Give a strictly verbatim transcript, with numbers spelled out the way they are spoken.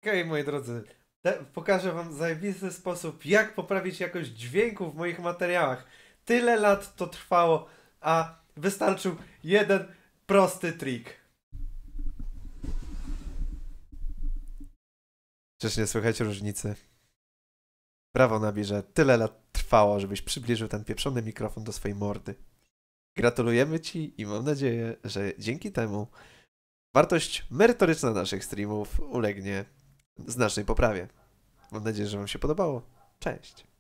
Okej, okay, moi drodzy, te, pokażę wam w zajebisty sposób, jak poprawić jakość dźwięku w moich materiałach. Tyle lat to trwało, a wystarczył jeden prosty trik. Czyż nie słychać różnicy? Brawo, Nabi, że tyle lat trwało, żebyś przybliżył ten pieprzony mikrofon do swojej mordy. Gratulujemy ci i mam nadzieję, że dzięki temu wartość merytoryczna naszych streamów ulegnie znacznej poprawie. Mam nadzieję, że wam się podobało. Cześć!